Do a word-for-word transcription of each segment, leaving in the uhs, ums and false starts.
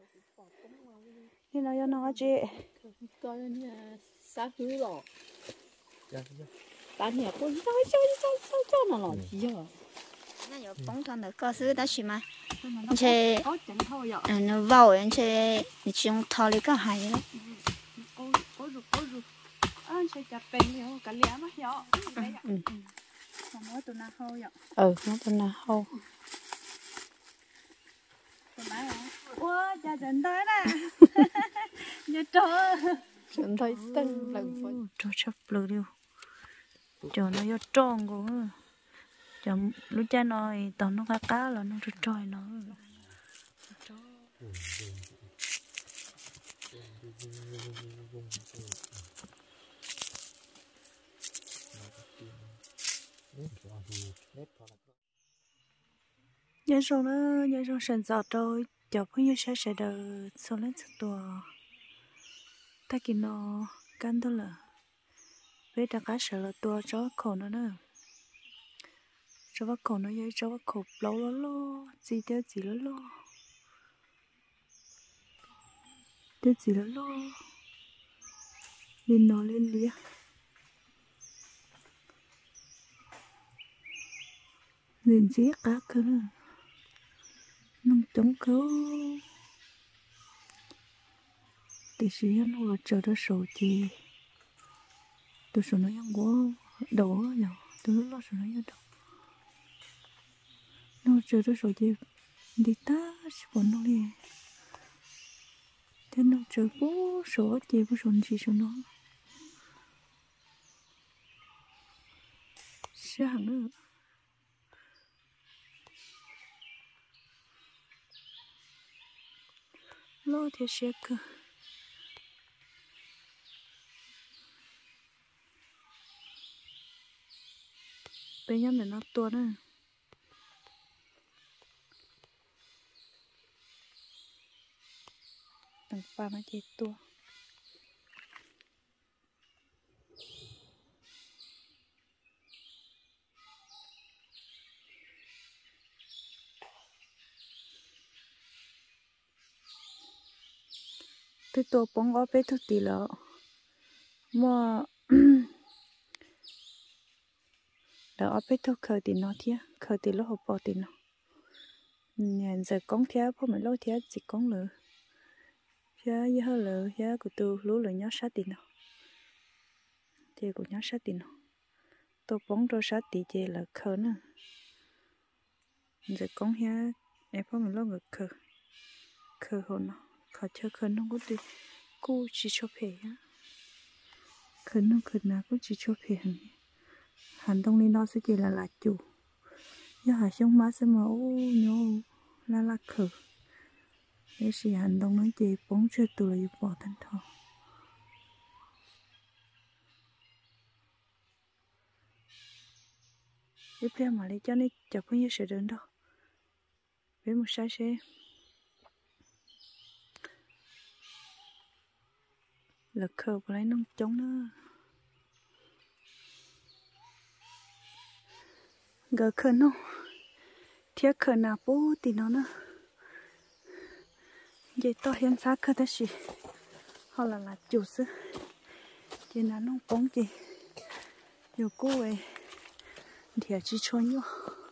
nên nó nó chị coi như sát hứa rồi ta nhà con sao sao sao sao cho nó làm gì à nó有崩团的告诉他去嘛且嗯vào anh且你去用套里干啥去了 anh sẽ chặt bèn nhiều cả lẻ mà nhỏ nó tụi nó hâu vậy ừ nó tụi nó hâu wow cha chân tới nè nhớ trò chân thấy tân lần vậy cho chắp lừa đi cho nó vô tròn của cho lúc cha nó tao nó cá cá là nó cho trôi nó nhân số nó nhân số sản xuất rồi cho phun như sẽ sẽ được số lên số tua ta kỹ nó cắn đó là với đặc cá sợ là tua cho khổ nó nữa cho bắt khổ nó vậy cho bắt khổ lâu lâu lâu gì thế gì lâu lâu thế gì lâu lâu lên nó lên lia lên giết cá cơ nông chống cứu thì sĩ nó chờ đó sầu chi tôi sợ nó yang quá đầu á nhở tôi lúc đó sợ nó yang đầu nó chờ đó sầu chi đi ta bọn nó đi thế nó chờ cố sợ chi cố sợ chi sợ nó sáng nữa lo thì sẽ cơ bây giờ mình nó to nữa tầng ba nó chỉ to tôi to bông ở bên thực tì lợ mà đó ở bên thực khởi tì nó thiệt khởi tì nó hộp bỏ tì nó nhận giờ con thiệt phụ mình lâu thiệt chỉ con lợ thiệt như hơi lợ thiệt của tôi lú lợ nhớ sát tì nó thì của nhớ sát tì nó tôi bông rồi sát tì thì là khởi nữa giờ con thiệt em phụ mình lâu ngược khởi khởi hồn nó khởi chơi khởi nó cũng đi cô chỉ cho phê á khởi nó khởi nào cũng chỉ cho phê hằng hành động này nó sẽ chỉ là là chủ giờ hải sống má sẽ mà ô nhô là là khởi để chỉ hành động nó chỉ bóng chơi tụ là bỏ thân thọ tiếp theo mà lấy cho nên chọc không như sự đơn đâu với một sai xe lực khờ của lấy nông chống nữa gỡ khờ nó thiết khờ nào bố thì nó nữa vậy to hiện xác khờ thế gì họ là là chủ sư chỉ là nông bóng gì nhiều cô ấy thì chỉ cho nhau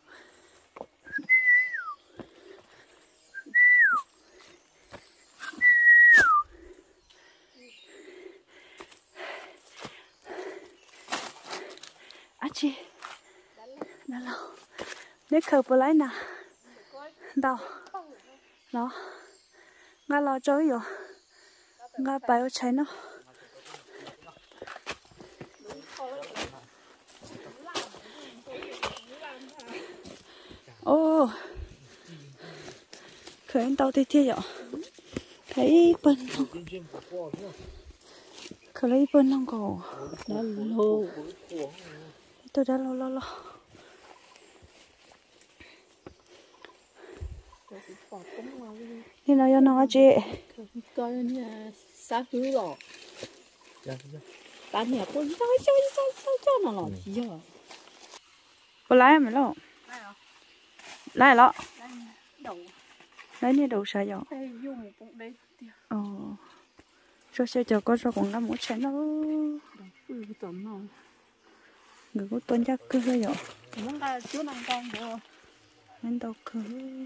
chị đã lâu nếu khờ bữa lấy nè đâu đó ngã lo chơi rồi ngã bay ở trái nó ô khởi anh tao thì thế rồi thấy bên khởi lấy bên không còn nó lô tôi đã lo lo lo nên nó nó chị coi như sát hứa rồi ta nhà con sao sao sao sao cho nó làm gì à bữa lái mày lo lái lo lấy nè đầu sao vậy đây dùng cũng đấy ờ cho xe cho có cho cũng năm một chén đó ừ tổn nó người có tuân chắc cứ vậy muốn ra chỗ nào con được nên đâu cứ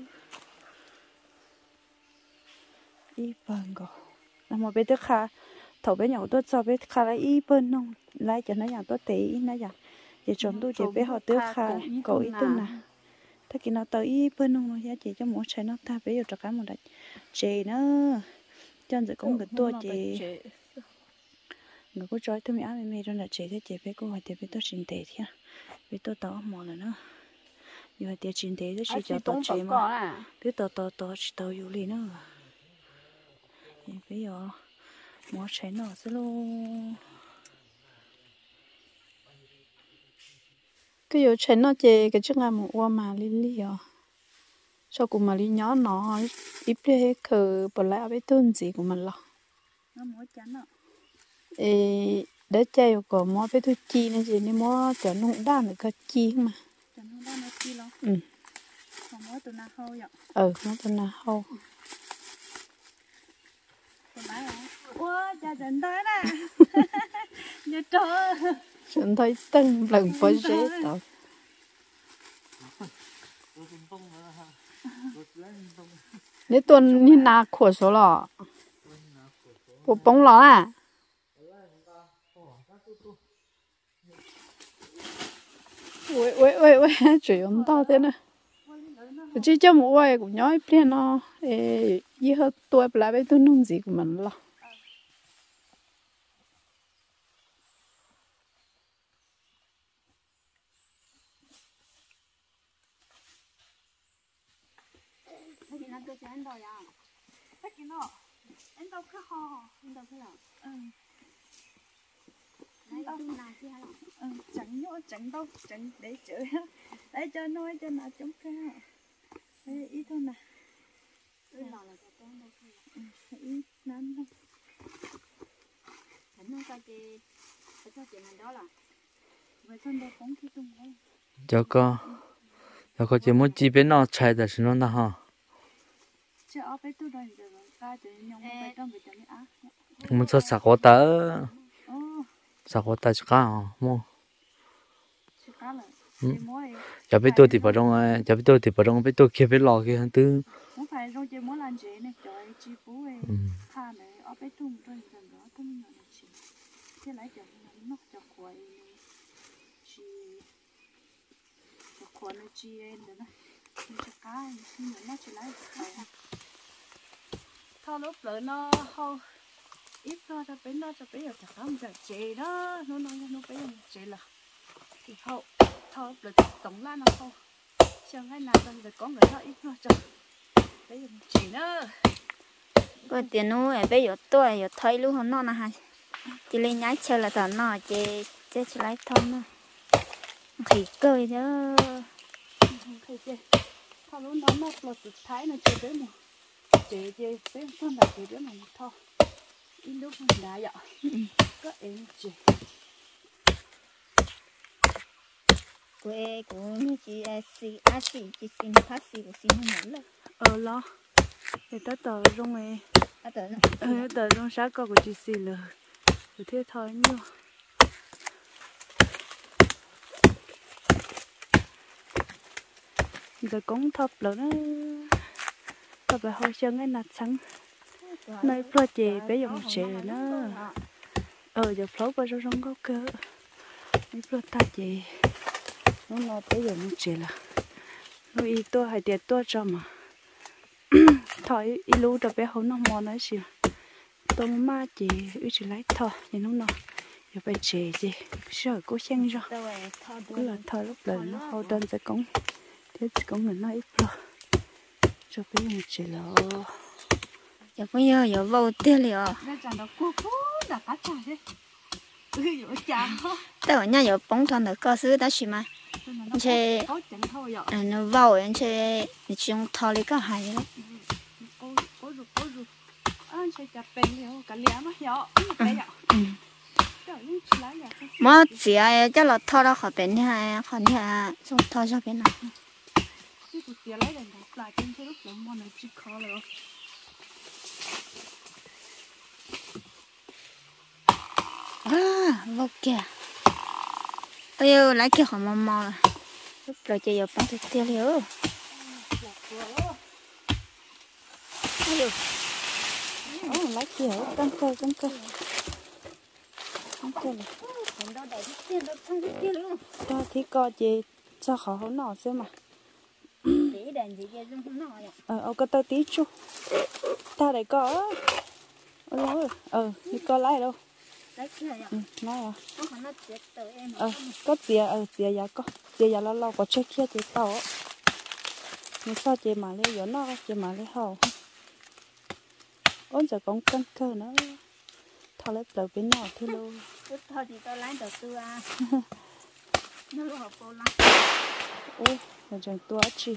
y bần go là một bé tức khá thầu bé nhỏ tôi cho bé khá là y bần nông lại cho nó nhà tôi tí nó dạ để chọn tôi để bé họ tức khá cổ y tư nè thế khi nó tới y bần nông nó giá trị cho mỗi chén nó ta bé giờ cho cái một đại chế nữa chân sẽ cũng được tôi chế người có trói tôi mới áo mày rồi là chế thế chế bé cô hỏi chế bé tôi xin tệ thế bé tôi tao mò là nữa nhưng mà tiền xin tệ thì chỉ cho tôi chế mà bé tôi tôi tôi chỉ tôi yêu lý nữa bây giờ mò chén nó sẽ luôn cái giờ chén nó chế cái chiếc ngàm qua mà li li à cho cùng mà li nhỏ nó ít hết cứ bỏ lại với tuần gì của mình lo nó mò chén nó ê để chơi có mò với tôi chi này gì nên mò cho nó đa được cái chi mà cho nó đa nó chi lo ừ còn mò tụi nào hôi vậy ừ mò tụi nào hôi Tụi bay hả? Ủa, cha dẫn tới nè. Nhớ trời. chúng thấy từng lần phải dễ tao nếu tuần như nào khổ số lọ bộ bóng lọ à ui ui ui ui chỉ ông to thế này chỉ cho một vài cũng nhói bên nó ê gì hết tuổi lại với tôi nung gì của mình lo Thế nào tôi cho anh đâu vậy? Thế kia nó. Anh đâu cứ ho, anh đâu cứ là. Ừ. Đấy đâu nào kia hả? Ừ, chẳng nhớ chẳng đâu, chẳng để chửi. Đấy cho nói cho nó chống cái. Đấy ít thôi nè. Ừ, là là cho tôi đâu kia. Ừ, ít lắm đâu. Chẳng nói cho chị, cho chị mình đó là. Vậy sao đâu phóng cái tung đấy. cho con cho con chỉ muốn chỉ biết nó chạy là xin nó ha Chứ ở bên tôi đây rồi ta chỉ nhung bên trong bị cho nó á. muốn cho sạc quá ta Ồ, sạc quá ta cho cá mua chứ cá là chỉ mỗi cho biết tôi thì vào trong cho biết tôi thì vào trong biết tôi kia biết lò kia thứ muốn phải rồi chỉ muốn làm gì này trời chi phú ấy tha này ở bên tôi rồi dần đó tôi nhận là chỉ thế lấy chồng nó cho quậy chỉ cho quậy nó chi em được đó cho cá nhưng nó chỉ lấy thao lúc lỡ nó hao ít thôi cho bên nó cho bên giờ chả không phải chế đó nó nó nó bây giờ chế là thì hậu thao lỡ tổng la nó hậu chẳng hay nào bây giờ có người nó ít thôi cho bây giờ chế nữa có tiền nu ấy bây giờ tôi giờ thấy luôn hắn nó nè hay chỉ lên nhái chơi là tao nó chỉ chỉ chỉ lấy thông nữa thì cười đó thầy chế thao lúc nó nó lột từ thái nó chế đến mà chế chế bên phân là chế đến mà thao ít lúc mình đã vậy có em chế quê của như chị xì á xì chị xin phát xì của xin không nữa ờ lo để ta tờ trong này à tớ ờ tờ trong sáng có của chị xì lờ rồi thế thôi nhiêu giờ cũng thập lỡ đó tập bài hồi chân cái nạt trắng nơi pro chè bé dùng chè nữa ờ giờ phốt vào trong góc cơ mấy pro ta chè nó nó bé dùng chè là nó ít tôi hay tiền tôi cho mà thôi ít lú tập bé không nó mò nói gì tôi mà chè ít chỉ lấy thôi thì nó nó giờ phải chè gì sợ cố xem ra cứ là thôi lúc lần nó hậu đơn sẽ cũng thế cũng người nói ít pro cho bé dùng chè là giờ có giờ giờ vào tiền liền ra chẳng đó cô cô đã cá chả đấy ừ giờ chả tớ ở nhà giờ bóng thằng được cơ sư đã xí mà chơi có chẳng thôi vậy à nó vào anh chơi thì chúng thò lấy cái hay đó cô cô rồi cô rồi anh chơi chặt bèn liệu cả lẻ mà hiểu cái vậy mà chỉ ai cho là thò ra khỏi bên này khỏi nhà chúng thò ra bên nào chứ tụi lấy rồi lại trên cái lúc đó mà nó chỉ khó rồi. À, vô kìa. Ôi ơi, lấy cái hòm mò mò này. Lúc rồi chị giờ bán thịt tiêu liễu. Ôi ơi. Ồ, lấy kia ở căng cơ, căng cơ. Căng cơ này. Còn đâu để thịt tiêu, đâu thăng thịt tiêu luôn. Ta thì có chị sao khó không nọ xem mà. Tí đèn gì kia không nọ vậy. Ờ, ô có tao tí chú. Ta để có. Ôi ơi, ờ, thì có lại đâu. Lấy kia vậy. Ừ, nói à. Có khả năng chết tới em. Ờ, có gì ờ, gì à có. Gì à lo lo có chết kia chị tao á. Nhưng sao chị mà lấy gió nó, chị mà lấy hầu. Ôn giờ còn căng cơ nữa. Thôi lấy đầu bên nào thế luôn. Cứ thôi thì tao lấy đầu tư à. Nó lúc học cô lắm. Ôi, là chẳng tua chị.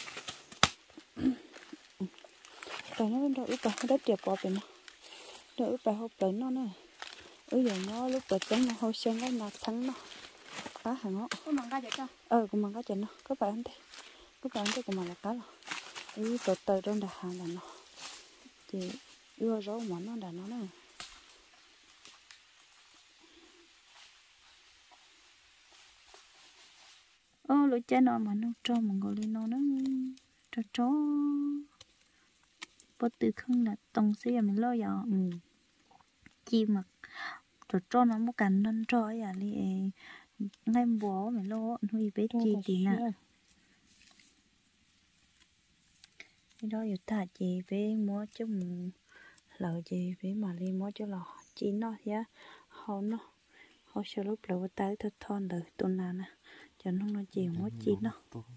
Tại nó đỡ ướp bà, nó đất đẹp quá bên nó. Đỡ ướp bà hộp lấy nó này. Ôi giờ nó lúc bà trắng nó hôi xanh cái nạt trắng nó. Cá hả nó. Có mong ra vậy cho. Ờ, cũng mang cá chân nó. Có phải không thế? Có phải không thế cũng mà là cá rồi. Ý tờ tờ trong đà hàng là nó. Thì ưa rau mà nó đã nó này. Ô, lối cha nó mà nó cho một người lên nó nó cho chó. Bắt từ không là tổng sẽ là mình lo giờ. Ừ. Chi mà cho cho nó một cành non cho ấy à li ngay bố mình lo nuôi bé chi thì nè. Cái đó giờ ta chị bé mua cho mình lỡ chị bé mà li mua cho lò chị nó nhá. Họ nó họ sẽ lúc lỡ tay thật thon đời tuần nào nè. Cho nó nó chỉ mua chị nó.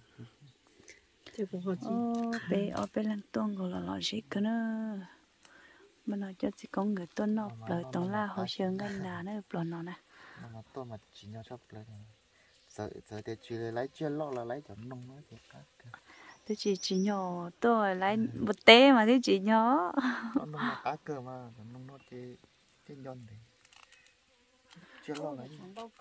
Ô bé ở bé làm tuần gọi là lò gì cơ nữa. Mà nói cho chị có người tuần nó lời tổng là họ sẽ ngay là nó được nó nè. Mà tôi mà chỉ nhau chấp lấy sợ sợ để chuyện lấy chuyện lo là lấy cho nông nó thì các Tôi chỉ chỉ nhỏ tôi lấy một té mà tôi chỉ nhỏ. nó nông là cá cơ mà nông nó thì thì nhon thì chuyện lo lấy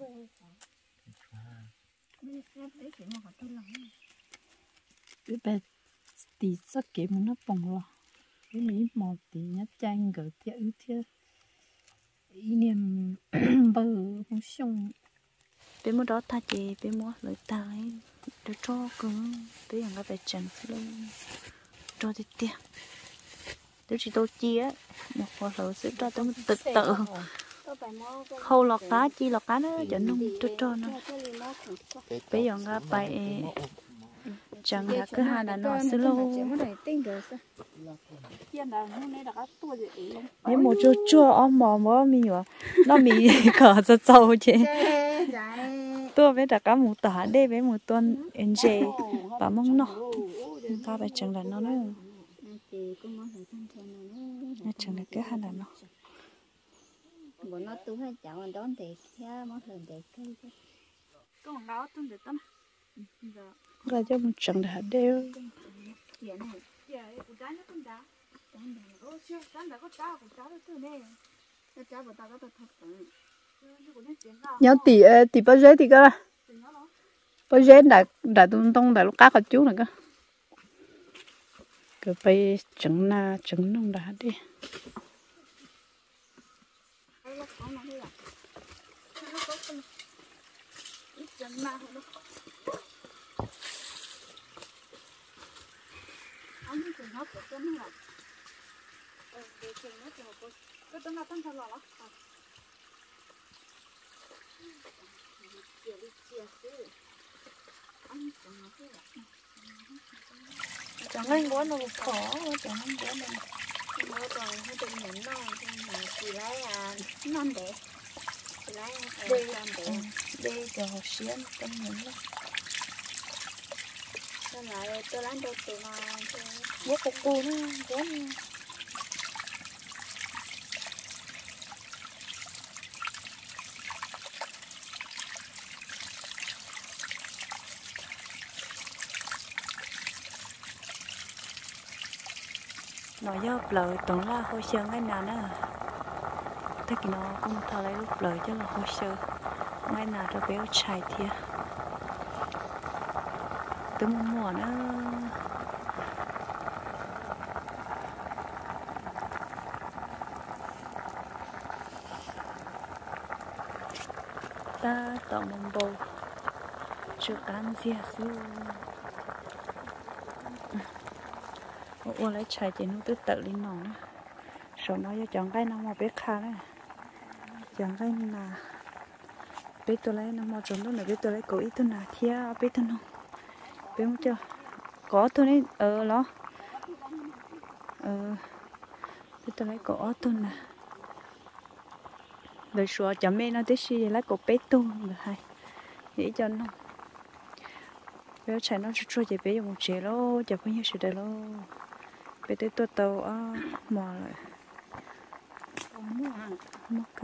cái bé tí sắc cái mà nó bồng lò cái mỹ mò tí nhá chanh gỡ tiệt ư tiệt ý niệm bờ không xong Bé mua đó ta chị bé mua lời ta ấy để cho cứ bé hàng cái bé trần luôn cho thì tiền. Tôi chỉ tôi chia một hồi lỡ sẽ cho tôi tự tự khâu lọt cá chi lọt cá nữa cho nó tôi cho nó. Bây giờ nga bài chẳng là cứ hai là nó sẽ lâu. Nếu một chỗ chua ông mò mò mi nhở nó mi cỡ cho trâu chứ. Tôi với cả một tả đây với một tuần em dê và mong nó ta phải chẳng là nó nữa. Nó chẳng là cái hai là nó. Bữa nó tu hay chảo đón để kia mất lần để cây chứ. Có một gáo tuần để tâm. là cho một trận đã đều Dạ này. Dạ, của trái nó cũng đá. Ô, chưa, trái đã có trái của trái từ này. Cái trái của tao có thật thật. nhớ tỷ tỷ bao giờ thì cơ bao giờ đã đã tung tung đã lúc cá có chú này cơ cứ phải trứng na trứng nông đã đi chẳng anh có nó khó chẳng anh có nó Nó còn hơi từng nhẫn nó mà chỉ lấy à non để chỉ lấy đây để đây cho họ xiên tâm nhẫn nó nên là tôi lấy đồ từ nó với cục cù nó quá nó dốc lời tổng là hồi xưa ngay nào nữa thế thì nó cũng thở lấy lúc lời cho là hồi xưa ngay nào cho béo chạy thiệt từ mùa mùa nữa ta tỏ mông bầu chưa cán gì xíu ô lấy chạy chỉ nó tự tự lên nó sau nó cho chọn cái nó mà biết khá đấy chọn cái là biết tôi lấy nó mà trốn đó là biết tôi lấy cổ ít thôi là kia biết thôi không biết không chưa có thôi đấy ờ nó ờ biết tôi lấy cổ thôi nè rồi xóa chấm mê nó tới khi lấy cổ bé tu được hay nghĩ cho nó bây giờ chạy nó cho chị bé một chế lo chả có nhiều sự đời lo bé tới tôi tàu à mò lại mua cơ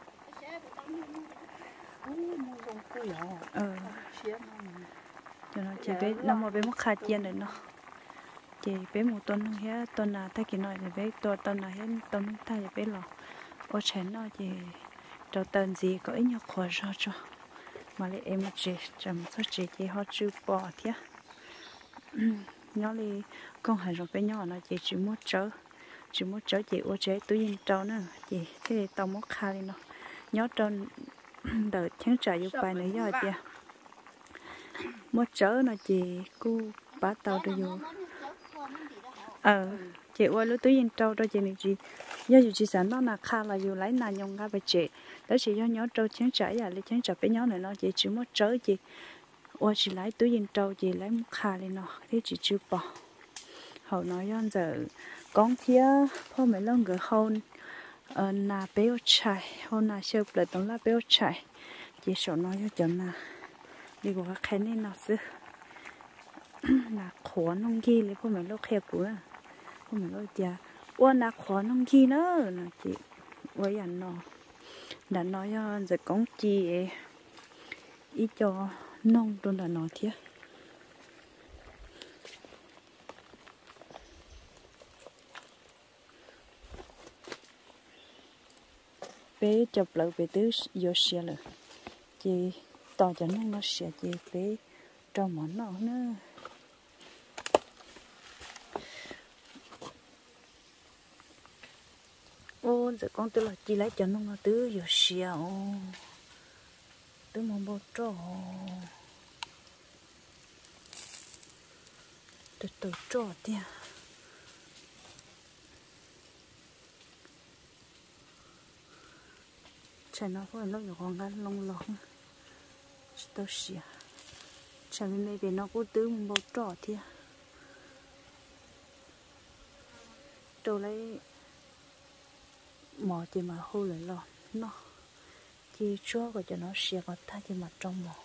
ờ cho nó chị bé nó mà bé mất khai tiền rồi nó chị bé một tuần hết tuần nào thay cái nói thì bé tuần tuần nào hết tuần thay thì bé lo ô chén nó chị cho tuần gì có ít nhiều khó cho cho mà lại em chị chăm sóc chị chị họ chưa bỏ thế nhỏ đi con hải rồi bé nhỏ nó chị chỉ muốn chở chỉ muốn chở chị ô chế túi in trâu nữa chị thế tao muốn khai đi nó nhớ trâu đợi tháng trả giúp bài nữa rồi chị muốn chở nó chị cô bá tàu được rồi ờ chị ơi lúc túi in trâu đó chị này chị do chị sản nó là khai là dù lấy là nhung ra về chị đó chị do nhớ trâu tháng trả à lấy tháng trả bé nhỏ này nó chị chỉ muốn chở chị ôi chị lấy túi in trâu chị lấy một khai lên nó thế chị chưa bỏ hậu nói do giờ con kiaพ่อ mấy lần người hôn là béo chạy hôn là sơ lại tổng là béo chạy chị sợ nói cho chồng là đi qua cái này nó sẽ là khó nông kia lấyพ่อ mấy lúc kẹp bữaพ่อ mấy lúc già ôn là khó nông kia nữa là chị với anh nó đã nói cho giờ con chị ý cho nông luôn là nói thiệt bé chụp lại bé tứ vô xe rồi chị tao cho nó nó xe chị bé cho món nó nữa ô giờ con tôi là chị lấy cho nó nó tứ vô xe ô tứ mong bao trò từ từ trò đi chạy nó phải lúc còn gan lông lông tôi xỉa chạy bên đây về nó có tứ một bầu trò thì tôi lấy mỏ thì mà hô lại lo nó chỉ cho cái cho nó xỉa vào thay thì mà trong mỏ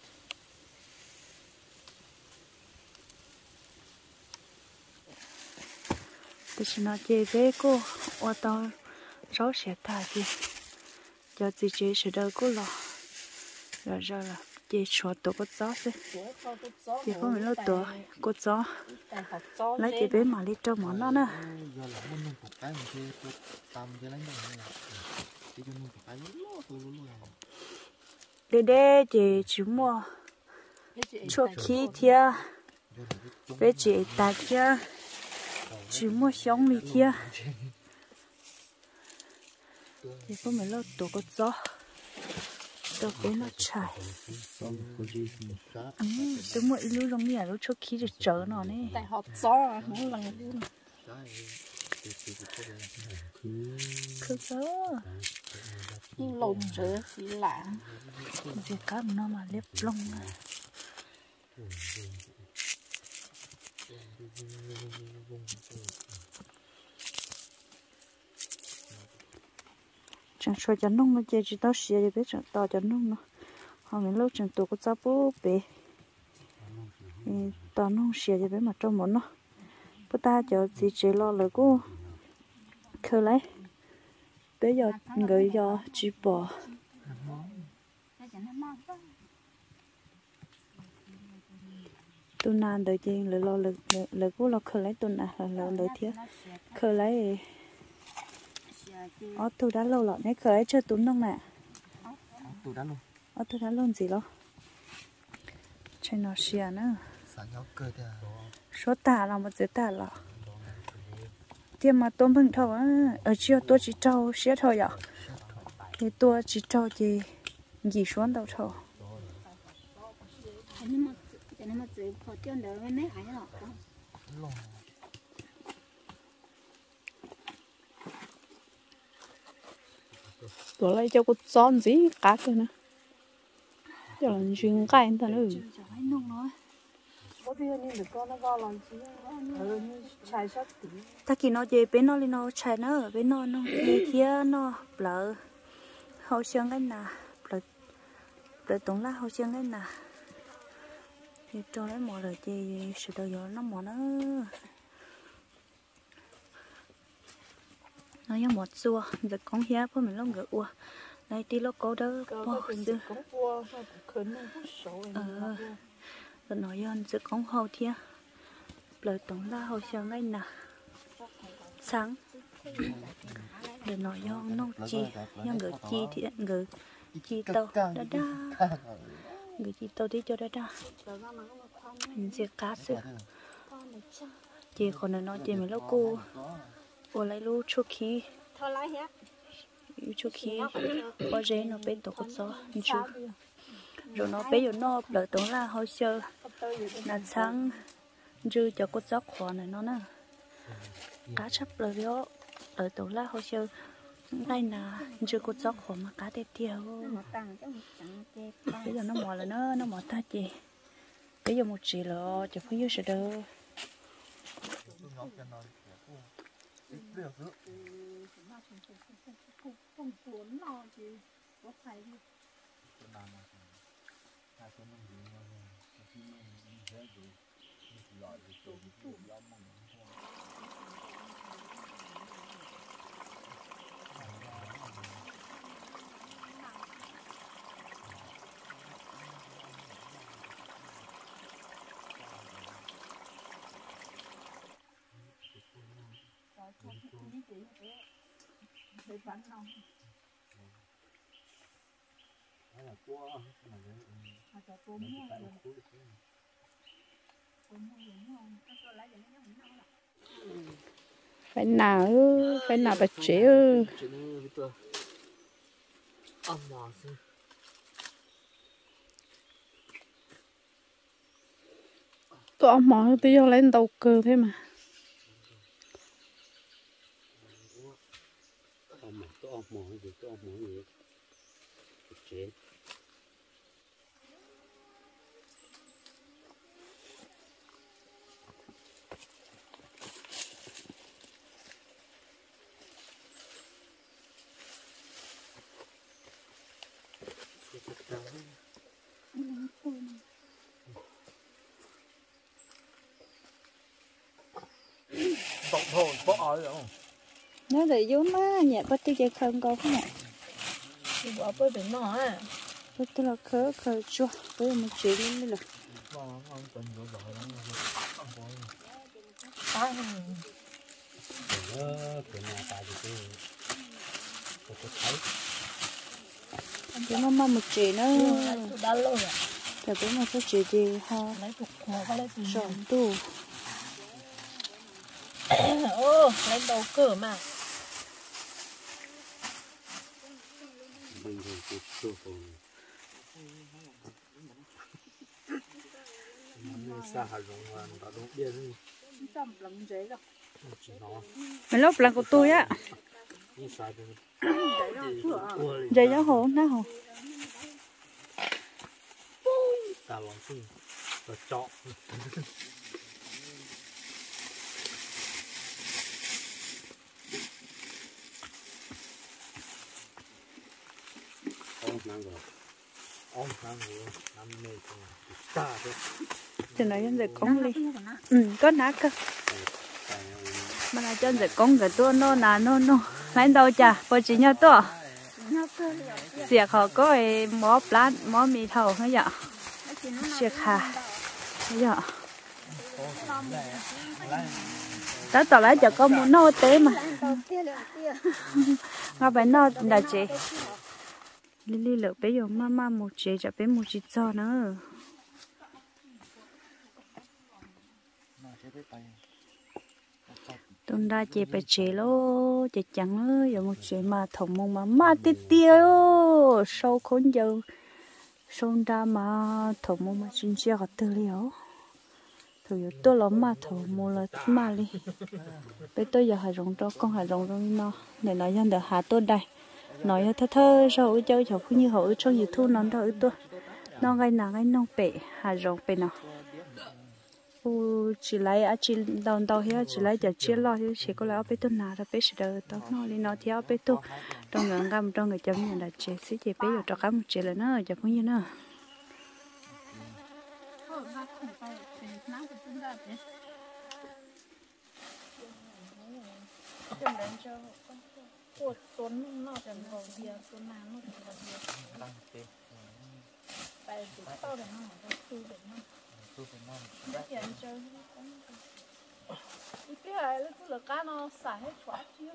thì nó chơi với cô ô tô sáu xỉa thay thì cho chị chị sẽ đâu có lo rồi rồi là chị cho tổ có gió chứ chị không phải lo tổ có gió lấy chị bé mà đi cho món nó nữa để để chị chỉ mua cho khí thia bé chị ta kia chỉ mua sống đi thia thì có mấy lô tổ có gió tổ bé nó chảy ừ tôi mua ít lúc giống như là lúc cho khí để chở nó nè tại họ gió mỗi lần luôn cứ gió lồng rửa chỉ lạ vì cá nó mà lép lông chẳng cho cho nông nó chơi chỉ tao xia thì biết chẳng tao cho nông nó họ mình lâu chẳng tụ có cháu bố bé tao nông xia thì biết mà trong món nó bữa ta cho chị chơi lo rồi cô khơi lấy bây giờ người giờ chỉ bỏ tôi nàn đợi chị lời lo lời lời cô lo khơi lấy tôi nàn lời lời thiệt khơi lấy ở tôi đã lâu rồi nãy khởi chơi tún không nè tôi đã luôn ở tôi đã lâu gì đó chơi nó xìa nữa số tả là một chữ tả là tiêm mà tôm phừng thầu á ở chiều tôi chỉ trâu xía thôi ạ thì tôi chỉ trâu gì gì xuống đâu thôi Anh nhưng mà cho nên mà tự phò tiêu đỡ với mấy hải lọ đó. tôi lấy cho cô son gì cá cơ nè cho là chuyên cái anh ta nữa ta khi nó về bên nó lên nó chạy nó ở bên nó nó về kia nó lỡ hậu xương cái nào lỡ lỡ tổng là hậu xương cái nào thì cho lấy mỏ rồi thì sự đầu giờ nó mỏ nó nó giống một xua giờ con hia của mình nó ngựa ua đây đi nó cố đó bỏ xưa ờ rồi nói dân sẽ con hậu thia lời tổng là hậu xương cái nào sáng để nói dân nó chi nhưng ngựa chi thì ngựa chi tàu đã đa người chị tao đi cho đó đó mình sẽ cá sữa chị còn nói nói chị mình lâu cô cô lấy lu chu khí chu khí có dễ nó bé tổ cột gió chú rồi nó bé rồi nó đợi tổng là hơi sơ là sáng dư cho cột gió khó này nó nè cá sắp lời đó đợi tổng là hơi sơ đây là chưa có gió khổ mà cá tép tiêu bây giờ nó mò là nó nó mò ta chị bây giờ một chỉ là chỉ phải dưới đâu phải nào phải nào bạch chế ư tụi ông mỏ tôi vô lên đầu cơ thế mà ông mỏ gì tôi ông mỏ gì chết bọc thôn bỏ rồi không nó để vô má nhẹ bắt tiêu chơi không có không ạ bỏ bơi biển nó à bắt tiêu là khớ khớ chua bây giờ một chuyện nữa là cái mà mà một chuyện nữa thì cái mà số chuyện gì ha chọn tu ô lên đầu cửa mà mình lốp lần của tôi á dây giáo hồ ná hồ ta lòng xin và chọn ông mang rồi ông mang rồi năm mươi ta thôi cho nó dân dạy con đi ừ có ná cơ mà là cho dạy con cái tôi nó là nó nó lấy đâu chả có chỉ nhau tôi xịt họ có cái mỏ plat mỏ mì thầu hay vậy xịt hà hay vậy ta tao lấy cho con muốn nô té mà ngao bé nô là chị Lily lỡ bé giờ mama một chị cho bé một chị cho nữa tuần đa chị bé chị lô chị chẳng nữa giờ một chị mà thòng mông mà ma tít tiêu tua sâu khốn dâu sâu đa mà thầu mua mà xin chia gặp từ liễu thầu yếu tua lắm mà thầu mua là mà đi bây tôi giờ hà rong cho con hà rong rong nó để nói dân được hà tôi đây nói thơ thơ rồi chơi cháu cũng như họ trong YouTube nó thôi tôi nó ngay nào ngay nông bể hà rong bể nào u chỉ lấy à chỉ đầu đầu hết chỉ lấy giờ chia lo thì chỉ có lấy bê tôi nào là bê sẽ đỡ tao nó đi nó theo bê tôi trong người ngâm trong người chấm như là chỉ xí chỉ bê vào cho cá một chỉ là nó chấm cũng như nó tuấn nó cần hồ bia tuấn nào nó cần hồ bia tại tụi tao để nó ở khu để nó nó kiện chơi ít cái này nó cứ là cá nó xả hết quá chứ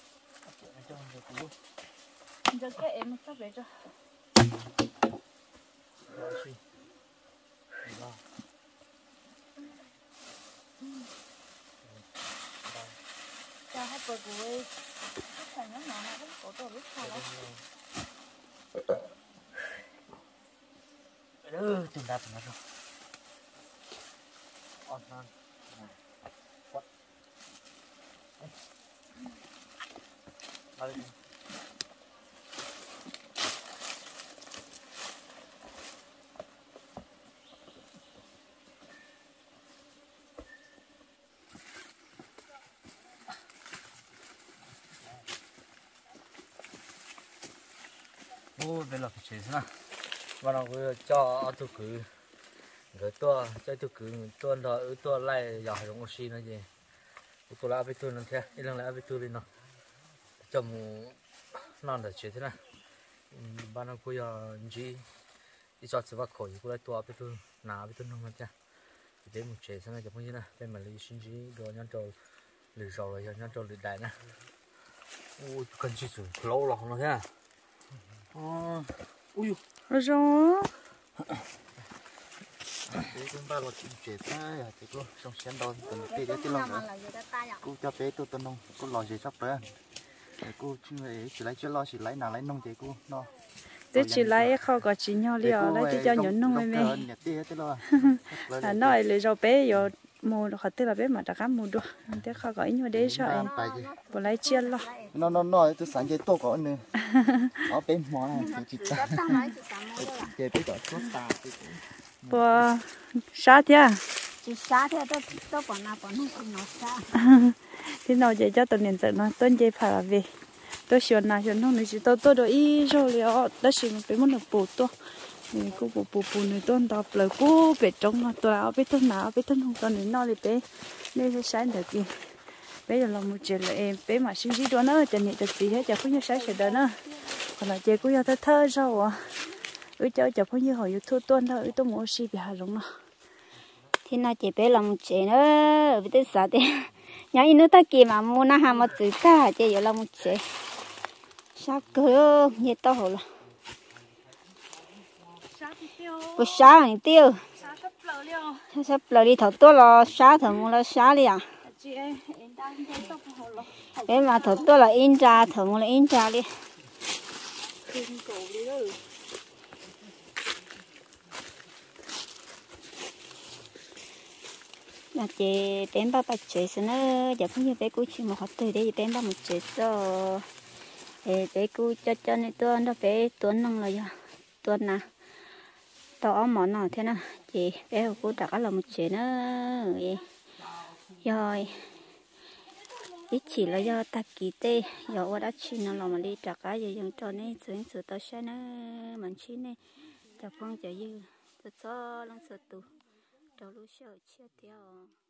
giờ cái em sắp về cho cho hết bờ cuối thành nó nó cũng có đồ lúc sau đó ừ chúng ta phải rồi on on what đây ô đây là cái chuyện gì nào mà nó vừa cho tôi cứ cái tua cho tôi cứ tua đó tua lại giờ không có gì nữa gì tôi lại bị tôi nó thế đi lần lại bị tôi đi nó cho mu non là chuyện thế nào ban đầu tôi giờ chỉ đi cho sự vật khỏi tôi lại tua bị tôi nã bị tôi non thế để một chuyện thế này cho như này bên mà lấy sinh chỉ đồ nhăn trâu lười rau rồi nhăn trâu lười đại nè ôi cần chỉ sử lâu rồi nó thế à ui rồi thế cũng ba lô chuyện chuyện thế thì cô xong xén đôi từng cái đấy cái lon nữa cô cho bé tôi tôi nông cô lò gì sắp tới cô chỉ lấy chưa lo chỉ lấy nào lấy nông thì cô no thế chỉ lấy không có chỉ nhau liều lấy chỉ cho nhẫn nông em à nói lấy rau bé rồi mua họ tức là bé mà đã cắm mua được thế không có nhiều đấy sao em bỏ lấy chia lo nó nó nói tôi sáng chế tô có nữa ở bên mỏ này chỉ chỉ chế bé gọi thuốc tà bỏ sát thế chỉ sát thế tôi tôi bỏ nào bỏ nó không nó sát thế nào vậy cho tôi nhận nó tôi chơi phải là về tôi xuyên nào xuyên không nữa chỉ tôi tôi đôi ít rồi liệu tôi chỉ một cái món được bổ tôi này cô bổ bổ bổ này tôi đọc lời cô bé trong nó tôi áo bé tôi nào bé tôi không còn đến nó thì bé nên sẽ sáng được gì bé giờ là một chuyện là em bé mà sinh gì đó nữa chẳng nhẹ được gì hết chẳng có như sáng sẽ đó nữa còn là chị cũng yêu thơ thơ rồi à ư cho chẳng có như hồi yêu thua tuân thôi ư tôi muốn xí bị hà giống nó thì nó chỉ bé là một chuyện nữa bị tôi sợ thì nhớ in nữa ta kia mà mua nó hàng một chữ cả chỉ yêu là một chuyện sao cứ như tao hồ là bữa sáng thì tiêu sắp lỡ đi thầu tua là sáng thầu mua là sáng đi à em mà thầu tua là in ra thầu mua là in ra đi là chị bén ba bạch chế xin nữa giờ không như bé cú chỉ một hộp từ đấy bén ba một chế cho bé cú cho cho nên tôi nó bé tuấn năng là tuấn nè tao món nào thế nào chị bé cô đặt là một chế nữa rồi ít chỉ là do ta kỳ tê giờ qua đã chi nó là mà đi đặt cái gì dùng cho nên sự sự tao sẽ nó mình chi này chặt phong chạy dư tôi cho lăng sợ tù đầu lúc sợ chia theo